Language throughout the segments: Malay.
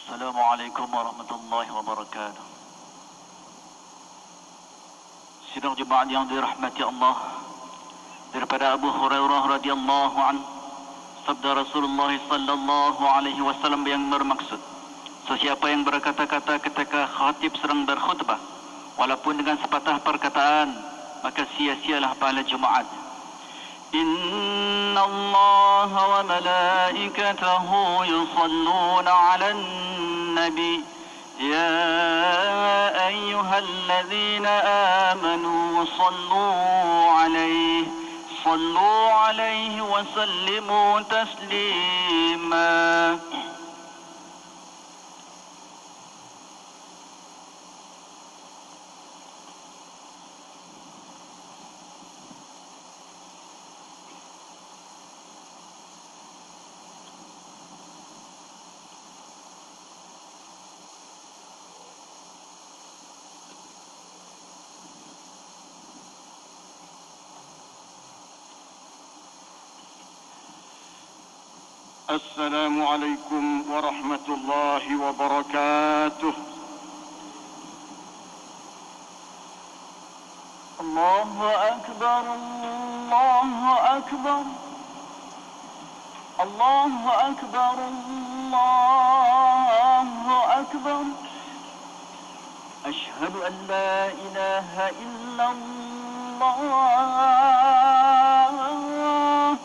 Assalamualaikum warahmatullahi wabarakatuh. Sidang jemaah yang dirahmati Allah, daripada Abu Hurairah radhiyallahu an, sabda Rasulullah sallallahu alaihi wasallam yang bermaksud, sesiapa yang berkata-kata ketika khatib sedang berkhutbah, walaupun dengan sepatah perkataan, maka sia-sialah pahala Jumaat. Inna Allah wa malaikatahu yusalluna 'alan nabi ya ayyuhalladzina amanu sallu 'alaihi wa sallimu taslima. السلام عليكم ورحمة الله وبركاته. الله أكبر الله أكبر الله أكبر الله أكبر. أشهد أن لا إله إلا الله.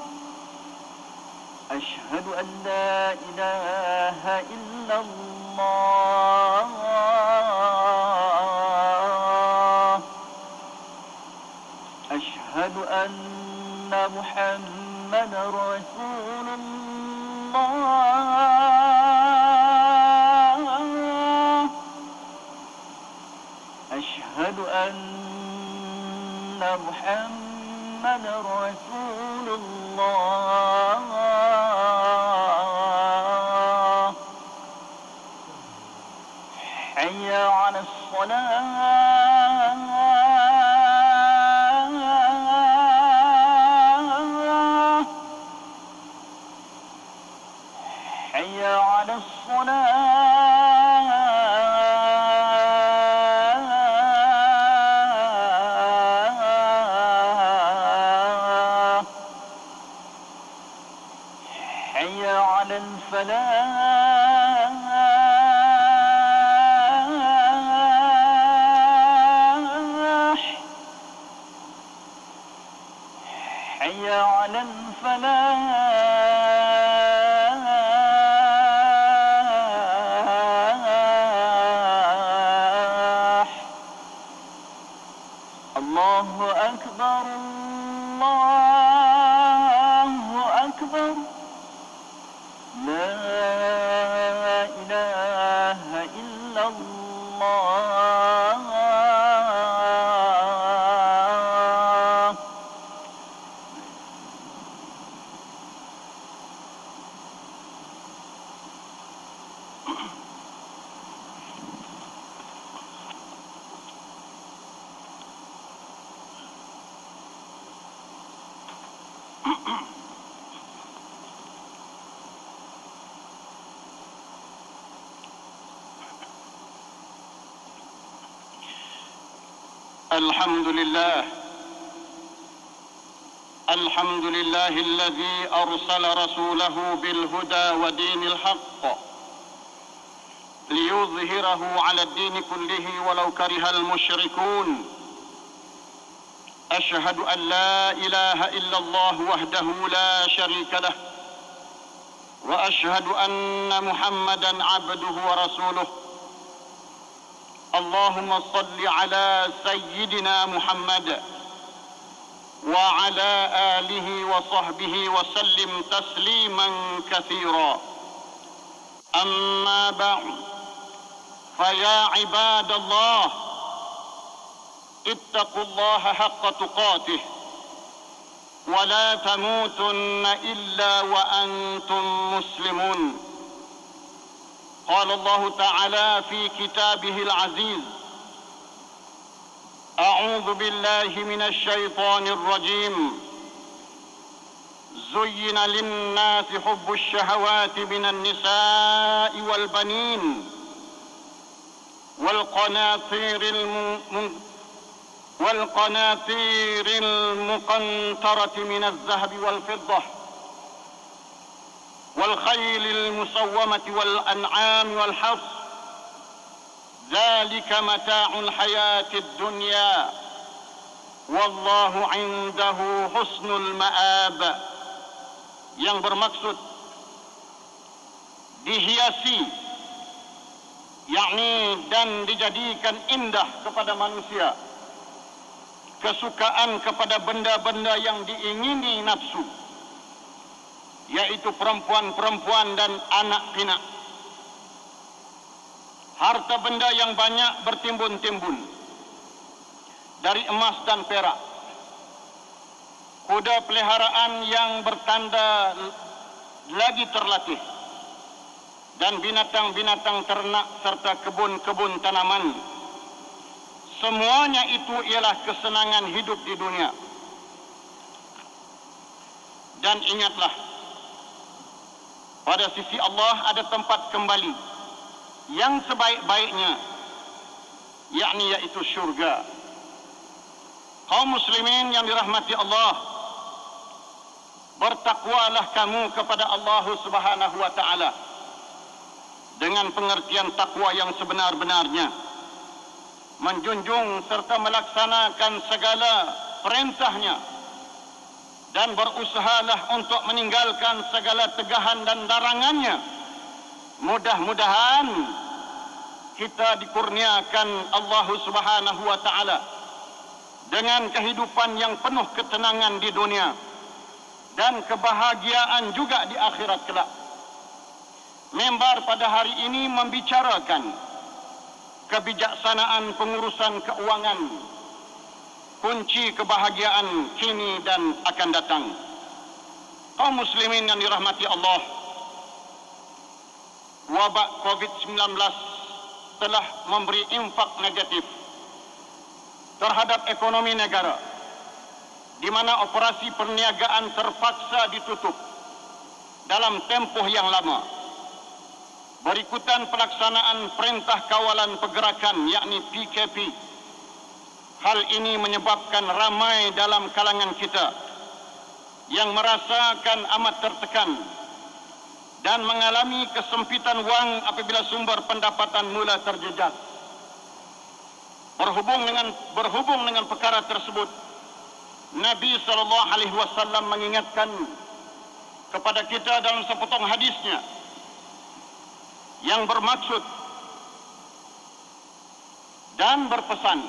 أشهد أن لا إله إلا الله. أشهد أن محمدا رسول الله. أشهد أن محمدا رسول الله. حي على الصلاة. حي على الصلاة. حي على الفلاح. حي على الفلاح. الله أكبر الله أكبر. لا إله إلا الله. الحمد لله الذي أرسل رسوله بالهدى ودين الحق ليظهره على الدين كله ولو كره المشركون. أشهد أن لا إله إلا الله وحده لا شريك له، وأشهد أن محمدا عبده ورسوله. اللهم صل على سيدنا محمد وعلى آله وصحبه وسلم تسليما كثيرا. أما بعد، فيا عباد الله، اتقوا الله حق تقاته ولا تموتن إلا وأنتم مسلمون. قال الله تعالى في كتابه العزيز: أعوذ بالله من الشيطان الرجيم، زين للناس حب الشهوات من النساء والبنين والقناطير المقنطرة من الذهب والفضة والخيل المسومة والأنعام والحرث ذلك متاع الحياة الدنيا والله عنده حسن المآب. Yang bermaksud dihiasi, yakni dan dijadikan indah kepada manusia kesukaan kepada benda-benda yang diingini nafsu, yaitu perempuan-perempuan dan anak pinak, harta benda yang banyak bertimbun-timbun dari emas dan perak, kuda peliharaan yang bertanda lagi terlatih, dan binatang-binatang ternak serta kebun-kebun tanaman. Semuanya itu ialah kesenangan hidup di dunia. Dan ingatlah, pada sisi Allah ada tempat kembali yang sebaik-baiknya, yakni yaitu syurga. Kaum muslimin yang dirahmati Allah, bertakwalah kamu kepada Allah Subhanahu wa taala dengan pengertian takwa yang sebenar-benarnya, menjunjung serta melaksanakan segala perintahnya, dan berusahalah untuk meninggalkan segala tegahan dan larangannya. Mudah-mudahan kita dikurniakan Allah Subhanahu wa taala dengan kehidupan yang penuh ketenangan di dunia dan kebahagiaan juga di akhirat kelak. Mimbar pada hari ini membicarakan kebijaksanaan pengurusan keuangan, kunci kebahagiaan kini dan akan datang. Kaum muslimin yang dirahmati Allah, wabak COVID-19 telah memberi impak negatif terhadap ekonomi negara, di mana operasi perniagaan terpaksa ditutup dalam tempoh yang lama, berikutan pelaksanaan perintah kawalan pergerakan yakni PKP. Hal ini menyebabkan ramai dalam kalangan kita yang merasakan amat tertekan dan mengalami kesempitan wang apabila sumber pendapatan mula terjejas. Berhubung dengan perkara tersebut, Nabi SAW mengingatkan kepada kita dalam sepotong hadisnya yang bermaksud dan berpesan,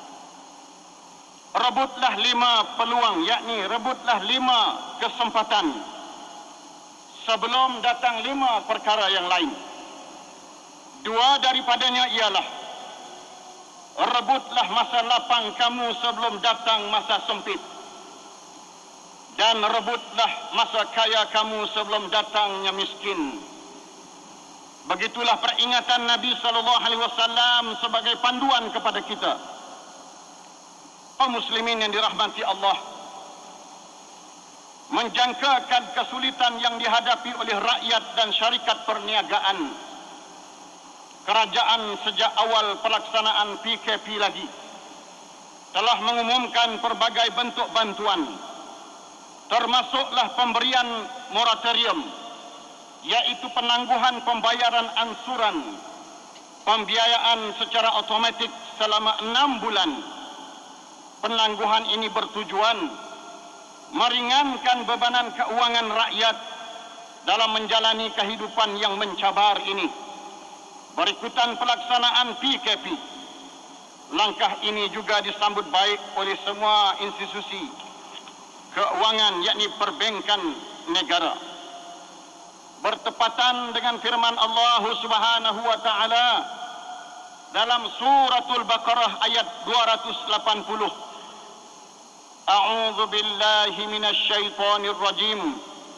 rebutlah 5 peluang, yakni rebutlah 5 kesempatan sebelum datang 5 perkara yang lain. 2 daripadanya ialah, rebutlah masa lapang kamu sebelum datang masa sempit, dan rebutlah masa kaya kamu sebelum datangnya miskin. Begitulah peringatan Nabi SAW sebagai panduan kepada kita. Kaum muslimin yang dirahmati Allah, menjangkakan kesulitan yang dihadapi oleh rakyat dan syarikat perniagaan, kerajaan sejak awal pelaksanaan PKP lagi telah mengumumkan pelbagai bentuk bantuan, termasuklah pemberian moratorium, yaitu penangguhan pembayaran ansuran pembiayaan secara automatik selama 6 bulan. Penangguhan ini bertujuan meringankan bebanan keuangan rakyat dalam menjalani kehidupan yang mencabar ini. Berikutan pelaksanaan PKP, langkah ini juga disambut baik oleh semua institusi keuangan, yakni perbankan negara. Bertepatan dengan firman Allah Subhanahu wa taala dalam suratul Baqarah ayat 280, A'udzu billahi minasy syaithanir rajim.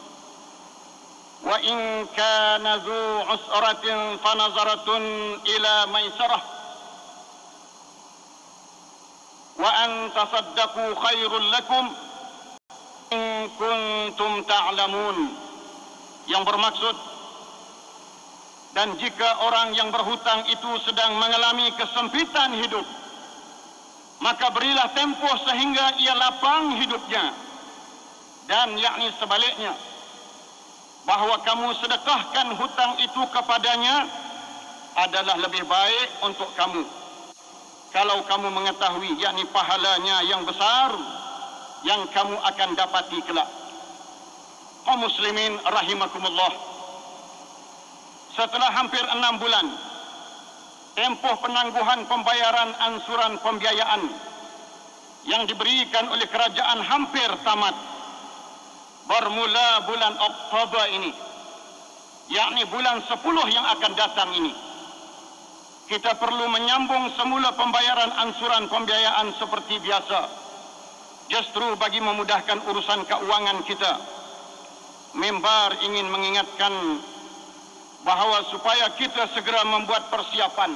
Wa in kana dzu usratin fanazaratun ila maisarah wa an tasaddaqu khairul lakum in kuntum ta'lamun, yang bermaksud, dan jika orang yang berhutang itu sedang mengalami kesempitan hidup, maka berilah tempoh sehingga ia lapang hidupnya. Dan yakni sebaliknya, bahawa kamu sedekahkan hutang itu kepadanya adalah lebih baik untuk kamu, kalau kamu mengetahui yakni pahalanya yang besar yang kamu akan dapati kelak. Kaum muslimin rahimakumullah, setelah hampir 6 bulan tempoh penangguhan pembayaran ansuran pembiayaan yang diberikan oleh kerajaan hampir tamat, bermula bulan Oktober ini, yakni bulan 10 yang akan datang ini, kita perlu menyambung semula pembayaran ansuran pembiayaan seperti biasa, justru bagi memudahkan urusan keuangan kita. Mimbar ingin mengingatkan bahawa supaya kita segera membuat persiapan.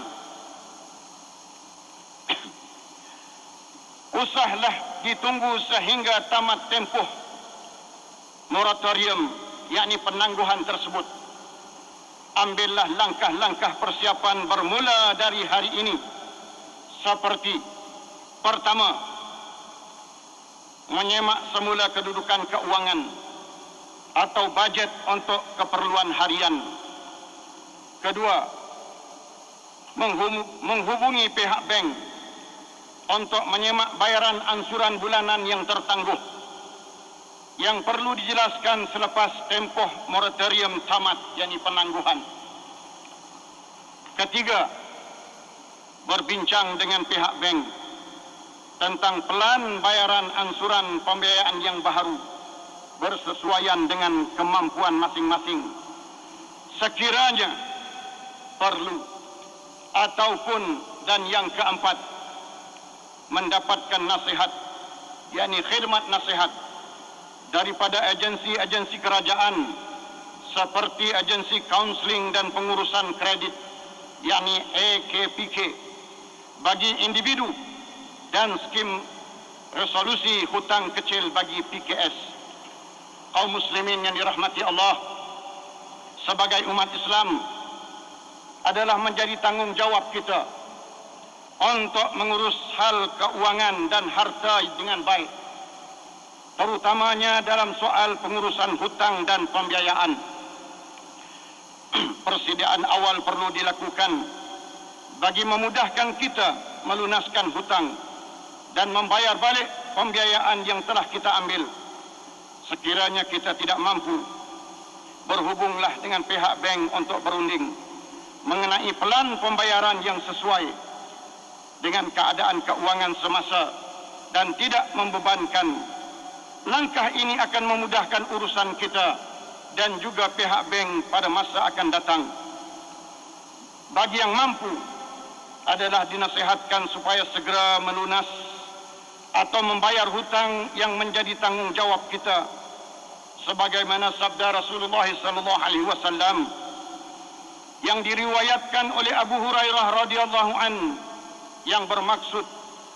Usahlah ditunggu sehingga tamat tempoh moratorium, yakni penangguhan tersebut. Ambillah langkah-langkah persiapan bermula dari hari ini, seperti pertama, menyemak semula kedudukan keuangan atau bajet untuk keperluan harian. Kedua, menghubungi pihak bank untuk menyemak bayaran ansuran bulanan yang tertangguh, yang perlu dijelaskan selepas tempoh moratorium tamat, yakni penangguhan. Ketiga, berbincang dengan pihak bank tentang pelan bayaran ansuran pembiayaan yang baru bersesuaian dengan kemampuan masing-masing. Sekiranya perlu, ataupun, dan yang keempat, mendapatkan nasihat, yakni khidmat nasihat daripada agensi-agensi kerajaan seperti agensi kaunseling dan pengurusan kredit, yakni AKPK, bagi individu, dan skim resolusi hutang kecil bagi PKS. Kaum muslimin yang dirahmati Allah, sebagai umat Islam adalah menjadi tanggungjawab kita untuk mengurus hal keuangan dan harta dengan baik, terutamanya dalam soal pengurusan hutang dan pembiayaan. Persediaan awal perlu dilakukan bagi memudahkan kita melunaskan hutang dan membayar balik pembiayaan yang telah kita ambil. Sekiranya kita tidak mampu, berhubunglah dengan pihak bank untuk berunding mengenai pelan pembayaran yang sesuai dengan keadaan keuangan semasa dan tidak membebankan. Langkah ini akan memudahkan urusan kita dan juga pihak bank pada masa akan datang. Bagi yang mampu adalah dinasihatkan supaya segera melunas atau membayar hutang yang menjadi tanggungjawab kita, sebagaimana sabda Rasulullah SAW yang diriwayatkan oleh Abu Hurairah radhiyallahu an, yang bermaksud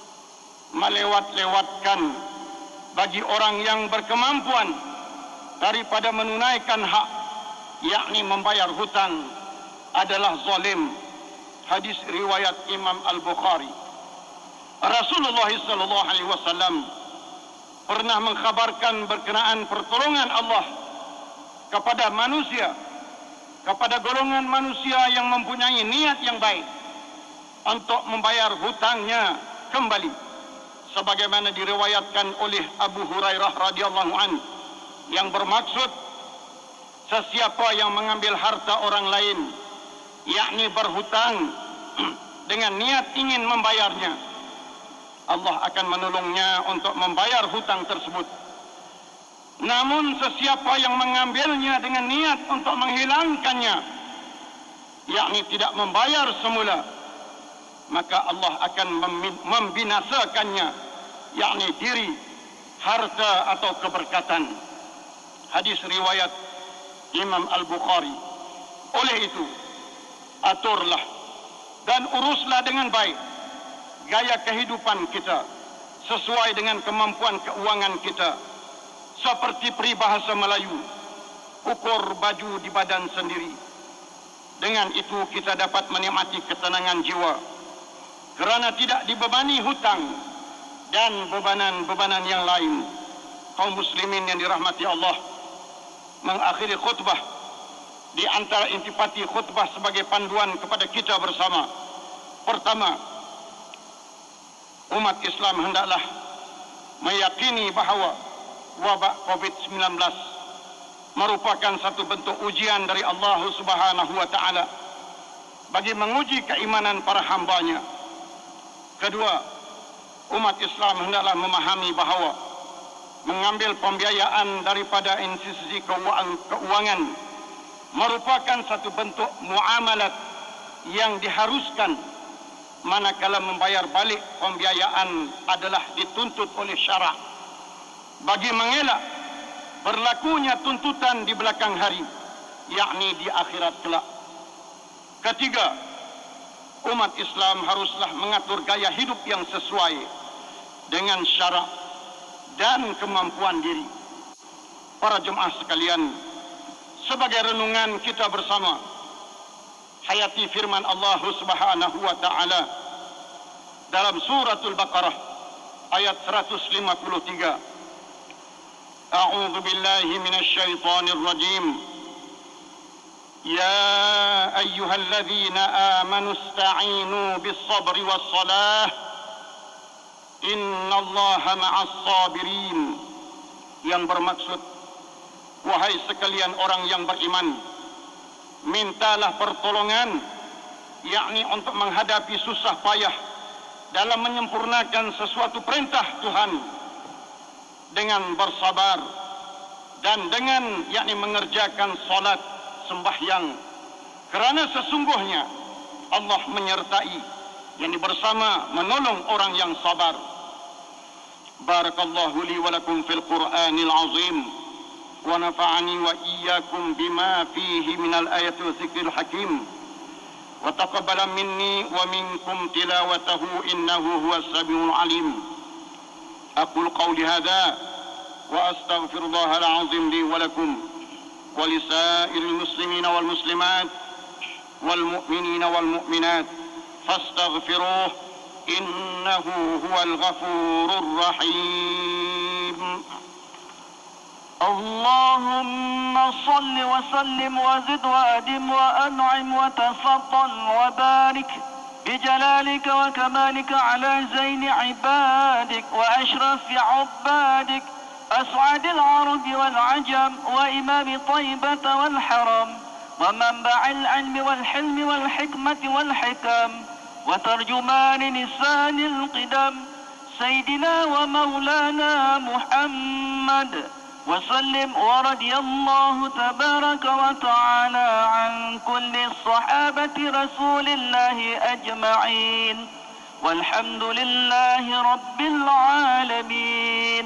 melewat-lewatkan bagi orang yang berkemampuan daripada menunaikan hak, yakni membayar hutang, adalah zalim. Hadis riwayat Imam Al-Bukhari. Rasulullah SAW pernah mengkhabarkan berkenaan pertolongan Allah kepada manusia, kepada golongan manusia yang mempunyai niat yang baik untuk membayar hutangnya kembali, sebagaimana diriwayatkan oleh Abu Hurairah radhiyallahu an, yang bermaksud sesiapa yang mengambil harta orang lain, yakni berhutang dengan niat ingin membayarnya, Allah akan menolongnya untuk membayar hutang tersebut. Namun sesiapa yang mengambilnya dengan niat untuk menghilangkannya, yakni tidak membayar semula, maka Allah akan membinasakannya, yakni diri, harta atau keberkatan. Hadis riwayat Imam Al-Bukhari. Oleh itu, aturlah dan uruslah dengan baik gaya kehidupan kita sesuai dengan kemampuan keuangan kita, seperti peribahasa Melayu, ukur baju di badan sendiri. Dengan itu kita dapat menikmati ketenangan jiwa kerana tidak dibebani hutang dan bebanan-bebanan yang lain. Kaum muslimin yang dirahmati Allah, mengakhiri khutbah di antara intipati khutbah sebagai panduan kepada kita bersama. Pertama, umat Islam hendaklah meyakini bahawa wabak COVID-19 merupakan satu bentuk ujian dari Allah Subhanahu wa taala bagi menguji keimanan para hamba-Nya. Kedua, umat Islam hendaklah memahami bahawa mengambil pembiayaan daripada institusi keuangan merupakan satu bentuk muamalat yang diharuskan, manakala membayar balik pembiayaan adalah dituntut oleh syarak bagi mengelak berlakunya tuntutan di belakang hari, yakni di akhirat kelak. Ketiga, umat Islam haruslah mengatur gaya hidup yang sesuai dengan syarak dan kemampuan diri. Para jemaah sekalian, sebagai renungan kita bersama, hayati firman Allah Subhanahu wa taala dalam suratul Baqarah ayat 153. A'udzu billahi minasy syaithanir rajim. Ya ayyuhalladzina amanu ista'inu bis-sabri was-salah. Innallaha ma'as sabirin. Yang bermaksud, wahai sekalian orang yang beriman, mintalah pertolongan, yakni untuk menghadapi susah payah dalam menyempurnakan sesuatu perintah Tuhan, dengan bersabar dan dengan yakni mengerjakan salat sembahyang, kerana sesungguhnya Allah menyertai, yakni bersama menolong orang yang sabar. Barakallahu li wa lakum fil Qur'anil azim wa nafa'ani wa iyyakum bima fihi minal ayati wa dzikril hakim wa taqabbala minni wa minkum tilawatahu innahu huwas samiul alim. أقول قولي هذا وأستغفر الله العظيم لي ولكم ولسائر المسلمين والمسلمات والمؤمنين والمؤمنات فاستغفروه إنه هو الغفور الرحيم. اللهم صل وسلم وزد وأدم وأنعم وتفضل وبارك بجلالك وكمالك على زين عبادك وأشرف عبادك أسعد العرب والعجم وإمام طيبة والحرم ومنبع العلم والحلم والحكمة والحكم وترجمان لسان القدم سيدنا ومولانا محمد وسلم. ورضي الله تبارك وتعالى عن كل الصحابة رسول الله أجمعين والحمد لله رب العالمين.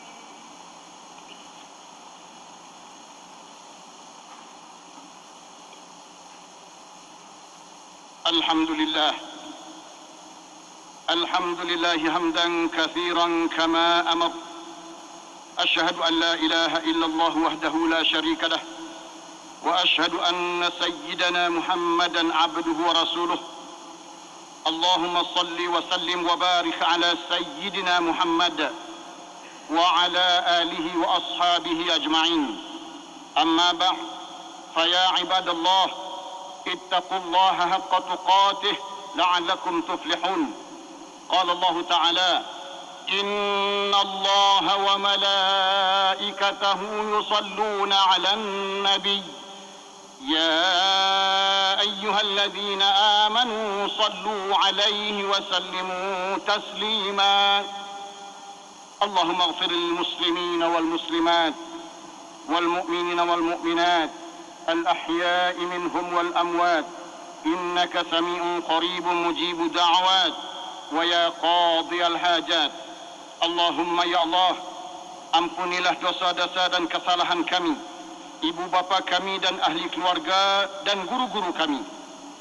الحمد لله حمدا كثيرا كما أمر. أشهد أن لا إله إلا الله وحده لا شريك له وأشهد أن سيدنا محمدا عبده ورسوله. اللهم صل وسلم وبارك على سيدنا محمد وعلى آله وأصحابه أجمعين. أما بعد، فيا عباد الله، اتقوا الله حق تقاته لعلكم تفلحون. قال الله تعالى: إن الله وملائكته يصلون على النبي يا أيها الذين آمنوا صلوا عليه وسلموا تسليما. اللهم اغفر للمسلمين والمسلمات والمؤمنين والمؤمنات الأحياء منهم والأموات إنك سميع قريب مجيب الدعوات ويا قاضي الحاجات. Allahumma ya Allah, ampunilah dosa-dosa dan kesalahan kami, ibu bapa kami dan ahli keluarga dan guru-guru kami.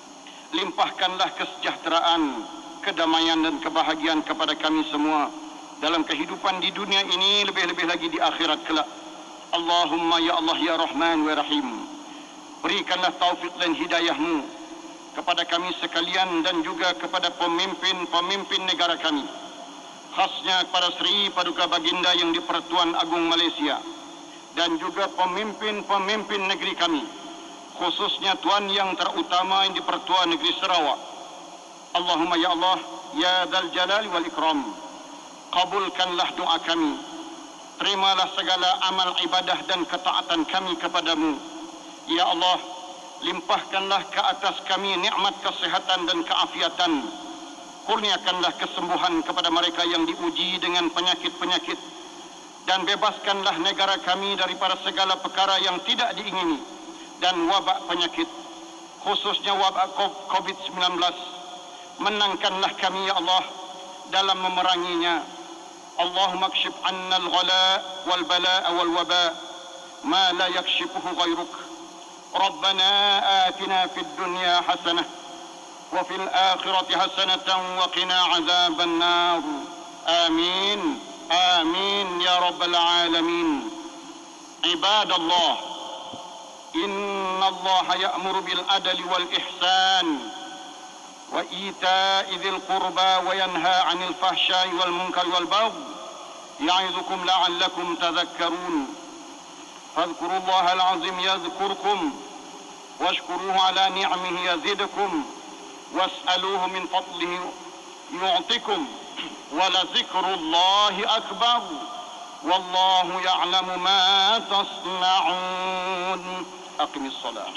Limpahkanlah kesejahteraan, kedamaian dan kebahagiaan kepada kami semua. dalam kehidupan di dunia ini, lebih-lebih lagi di akhirat kelak. Allahumma ya Allah ya Rahman wa Rahim, berikanlah taufik dan hidayah-Mu kepada kami sekalian dan juga kepada pemimpin-pemimpin negara kami, khasnya kepada Sri Paduka Baginda yang di-Pertuan Agung Malaysia, dan juga pemimpin-pemimpin negeri kami, khususnya Tuan yang terutama yang di-Pertua Negeri Sarawak. Allahumma ya Allah ya Dzal Jalali wal Ikram, kabulkanlah doa kami, terimalah segala amal ibadah dan ketaatan kami kepadamu. Ya Allah, limpahkanlah ke atas kami nikmat kesehatan dan keafiatan, kurniakanlah kesembuhan kepada mereka yang diuji dengan penyakit-penyakit, dan bebaskanlah negara kami daripada segala perkara yang tidak diingini dan wabak penyakit, khususnya wabak COVID-19. Menangkanlah kami ya Allah dalam memeranginya. Allahumma kshif anna al-ghala wal bala'a wal waba ma la yakshifuhu ghayruk. Rabbana atina fid dunya hasanah wa fil akhirati hasanatan wa qina adzaban nar. Amin. Amin ya rabbal alamin. Ibadallah, inna Allah ya'muru bil adli wal ihsan وإيتاء ذي القربى وينهى عن الفحشاء والمنكر والبغي يعظكم لعلكم تذكرون فاذكروا الله العظيم يذكركم واشكروه على نعمه يزدكم واسألوه من فضله يعطكم ولذكر الله أكبر والله يعلم ما تصنعون. أقم الصلاة.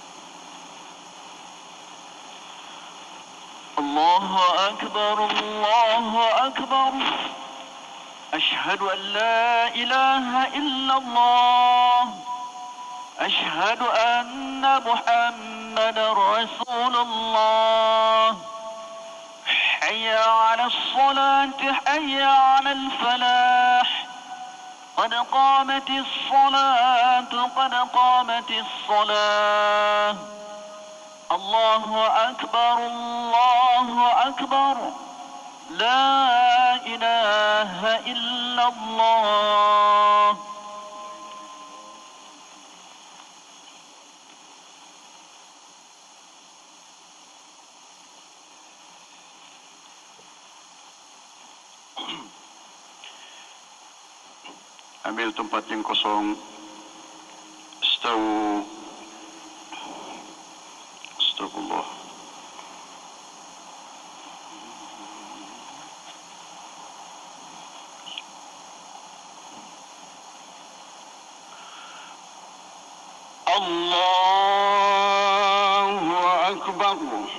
الله أكبر الله أكبر أشهد أن لا إله إلا الله أشهد أن محمدا رسول الله حي على الصلاة حي على الفلاح قد قامت الصلاة قد قامت الصلاة الله أكبر الله أكبر لا إله إلا الله. Ambil tempat yang kosong. Stawu. Astagfirullah. Allahu Akbar.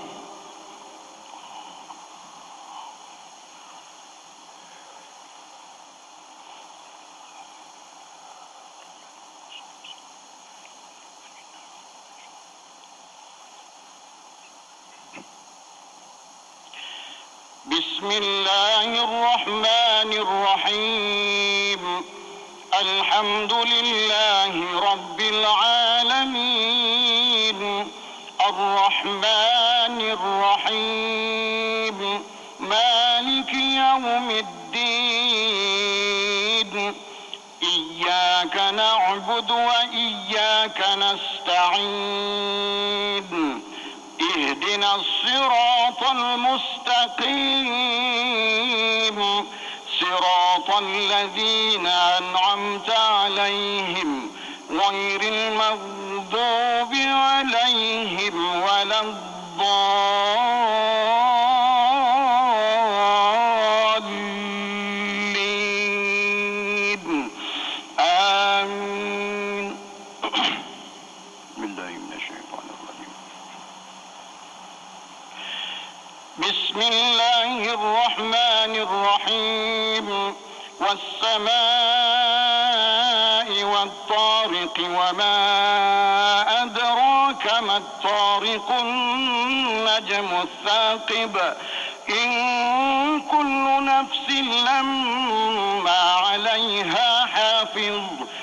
بسم الله الرحمن الرحيم الحمد لله رب العالمين الرحمن الرحيم مالك يوم الدين إياك نعبد وإياك نستعين اهدنا الصراط المستقيم صراط الذين أنعمت عليهم غير المغضوب عليهم ولا الضالين آمين. بالله من الشيطان الرجيم. بسم الله الرحمن الرحيم والسماء والطارق وما أدراك ما الطارق النجم الثاقب إن كل نفس لما عليها حافظ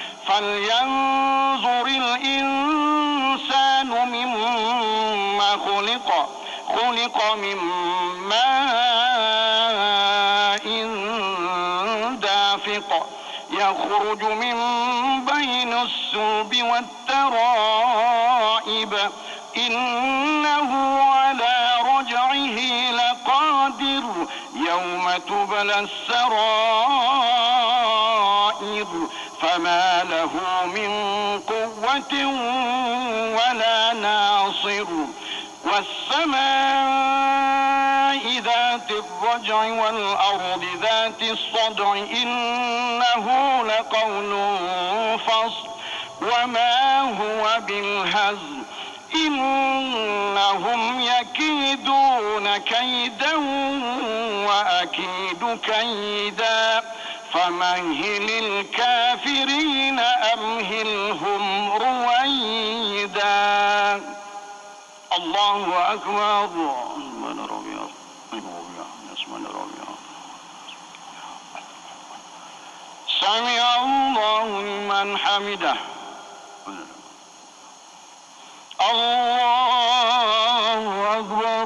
فلينظر الإنسان مما خلق من ماء يخرج من بين الصلب والترائب إنه على رجعه لقادر يوم تبلى السرائر فما له من قوة ولا ناصر والسماء ذات الرجع والأرض ذات الصدع إنه لقول فصل وما هو بالهزل إنهم يكيدون كيدا وأكيد كيدا فمهل الكافرين أمهلهم رويدا. الله أكبر. سمع الله لمن حمده. الله أكبر.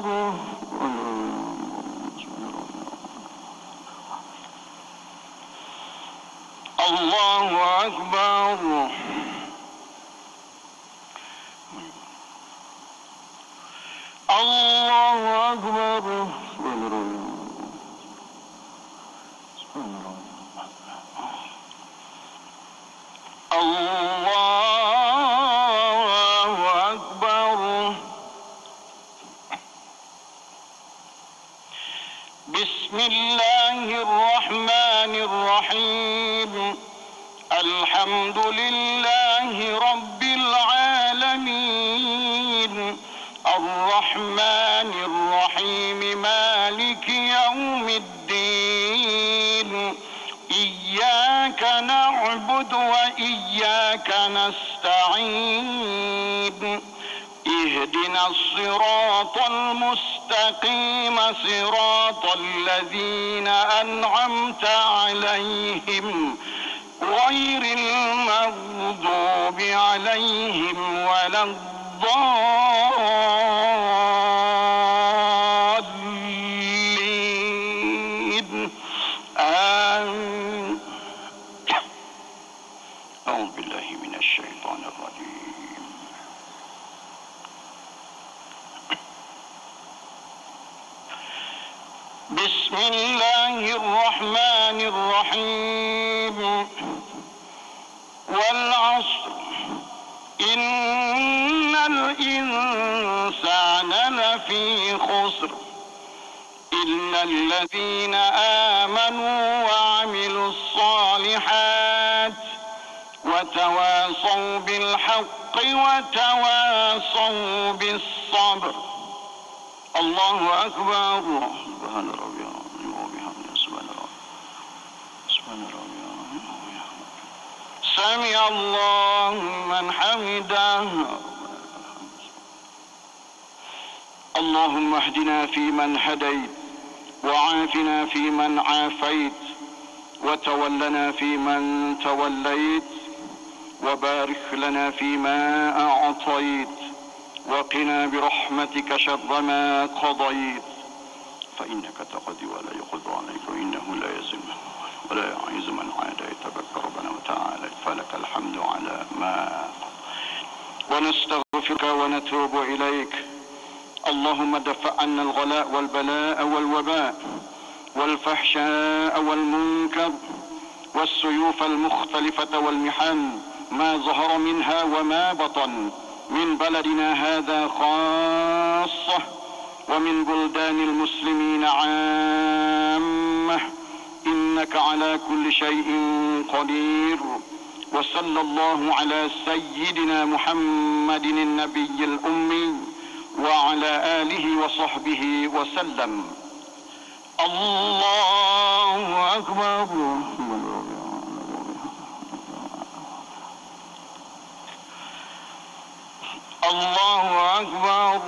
الله أكبر. الله أكبر. الله أكبر. بسم الله الرحمن الرحيم. الحمد لله رب العالمين الرحمن الرحيم مالك يوم الدين إياك نعبد وإياك نستعين اهدنا الصراط المستقيم صراط الذين أنعمت عليهم غير المغضوب عليهم ولا الضالين آمين. أعوذ بالله من الشيطان الرجيم. بسم الله الرحمن الرحيم. والعصر إن الإنسان لفي خسر إلا الذين آمنوا وعملوا الصالحات وتواصوا بالحق وتواصوا بالصبر. الله أكبر. سبحان ربي وبحمده. سبحان ربي. سمع الله من حمده. اللهم اهدنا فيمن هديت وعافنا فيمن عافيت وتولنا فيمن توليت وبارك لنا فيما أعطيت وقنا برحمتك شر ما قضيت فإنك تقضي ولا يقضى عليك وإنه لا يذل ولا يعز من عاديت تبارك ربنا وتعالى فلك الحمد على ما ونستغفرك ونتوب إليك. اللهم دفع عنا الغلاء والبلاء والوباء والفحشاء والمنكر والسيوف المختلفة والمحن ما ظهر منها وما بطن من بلدنا هذا خاصة ومن بلدان المسلمين عامة إنك على كل شيء قدير. وصلى الله على سيدنا محمد النبي الأمي وعلى آله وصحبه وسلم. الله أكبر. الله أكبر.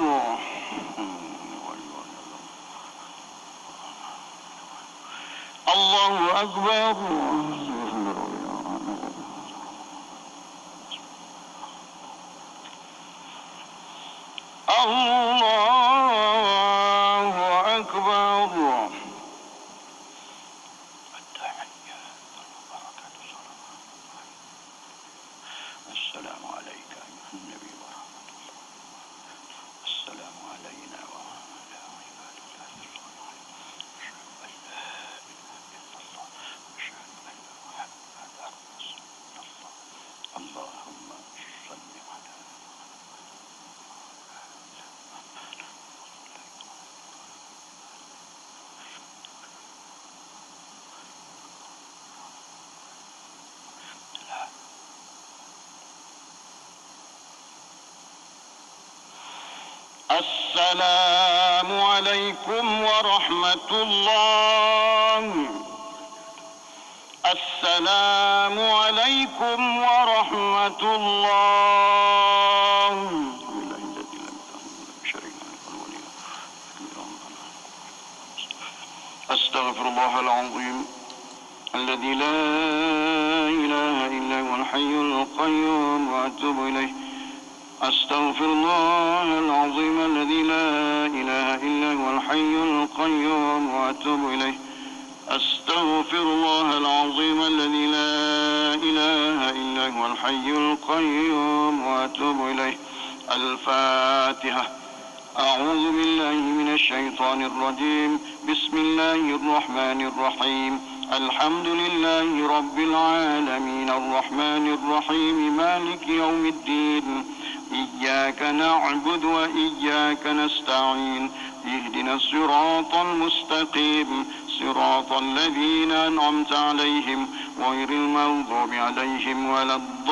الله أكبر. الله أكبر. السلام عليكم ورحمة الله. السلام عليكم ورحمة الله. أستغفر الله العظيم الذي لا إله إلا هو الحي القيوم وأتوب إليه. أستغفر الله العظيم الذي لا إله إلا هو الحي القيوم وأتوب إليه. أستغفر الله العظيم الذي لا إله إلا هو الحي القيوم وأتوب إليه. الفاتحة. أعوذ بالله من الشيطان الرجيم. بسم الله الرحمن الرحيم. الحمد لله رب العالمين الرحمن الرحيم مالك يوم الدين. إياك نعبد وإياك نستعين. اهدنا الصراط المستقيم صراط الذين أنعمت عليهم غير المغضوب عليهم ولا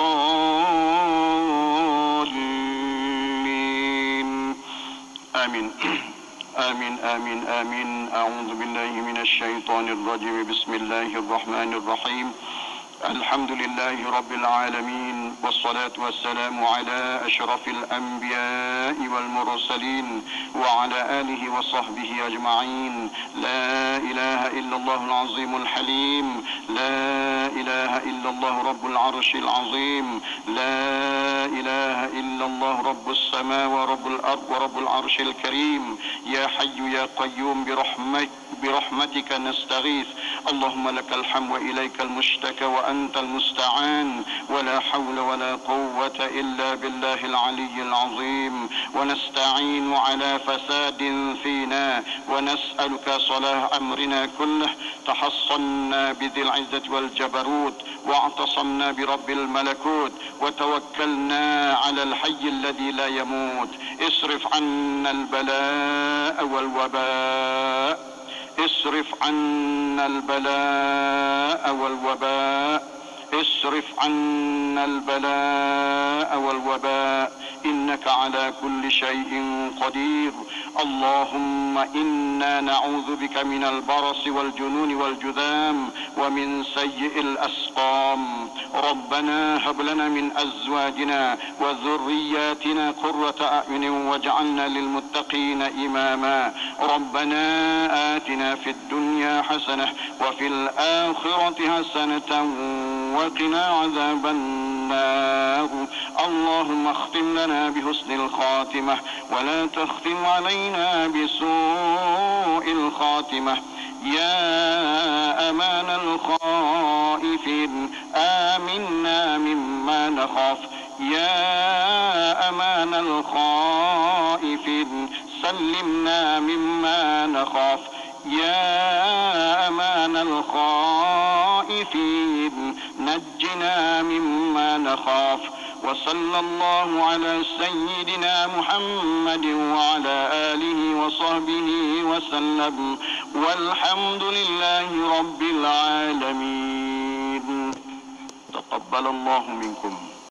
الضالين. آمين آمين آمين آمين. أعوذ بالله من الشيطان الرجيم. بسم الله الرحمن الرحيم. الحمد لله رب العالمين والصلاة والسلام على أشرف الأنبياء والمرسلين وعلى آله وصحبه أجمعين. لا إله إلا الله العظيم الحليم. لا إله إلا الله رب العرش العظيم. لا إله إلا الله رب السماء ورب الأرض ورب العرش الكريم. يا حي يا قيوم برحمتك نستغيث. اللهم لك الحمد وإليك المشتكى وأنت المستعان ولا حول ولا قوة إلا بالله العلي العظيم. ونستعين على فساد فينا ونسألك صلاح أمرنا كله. تحصنا بذي العزة والجبروت واعتصمنا برب الملكوت وتوكلنا على الحي الذي لا يموت. اصرف عنا البلاء والوباء. اصرف عنا البلاء والوباء. اصرف عنا البلاء والوباء إنك على كل شيء قدير. اللهم إنا نعوذ بك من البرص والجنون والجذام ومن سيء الأسقام. ربنا هب لنا من أزواجنا وذرياتنا قرة أعين واجعلنا للمتقين إماما. ربنا آتنا في الدنيا حسنة وفي الآخرة حسنة وقنا عذاب النار. اللهم اختم لنا بحسن الخاتمة ولا تختم علينا بسوء الخاتمة. يا أمان الخائفين آمنا مما نخاف. يا أمان الخائفين سلمنا مما نخاف. يا أمان الخائفين نجنا مما نخاف. وصلى الله على سيدنا محمد وعلى آله وصحبه وسلم والحمد لله رب العالمين. تقبل الله منكم.